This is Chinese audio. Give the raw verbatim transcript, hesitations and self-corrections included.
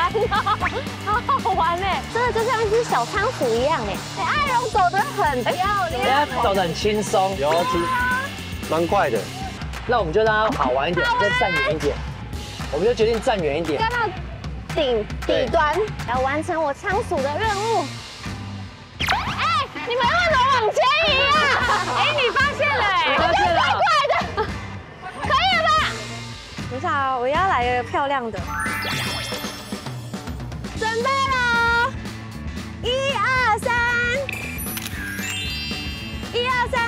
玩哦，好好玩哎，真的就像一只小仓鼠一样哎。哎，阿荣走得很漂亮， 人家走得很轻松， 有其实蛮快的。 那我们就让它好玩一点，再站远一点。我们就决定站远一点， 要到顶底端，要完成我仓鼠的任务。哎，你们为什么往前移啊？哎，你发现了哎， 你发现了， 怪怪的，可以了吧？等一下啊，我要来一个漂亮的，准备喽，一二三，一二三。